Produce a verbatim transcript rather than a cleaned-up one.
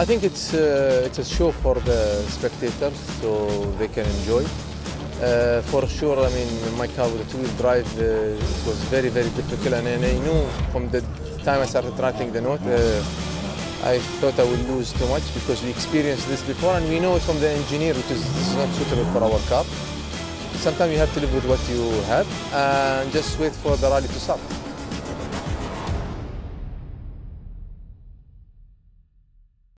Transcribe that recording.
think it's uh, it's a show for the spectators, so they can enjoy. Uh, for sure, I mean, my car with the two-wheel drive uh, it was very, very difficult, and, and I knew from the time I started writing the note, uh, I thought I would lose too much because we experienced this before, and we know it from the engineer, which is this is not suitable for our car. Sometimes you have to live with what you have and just wait for the rally to start.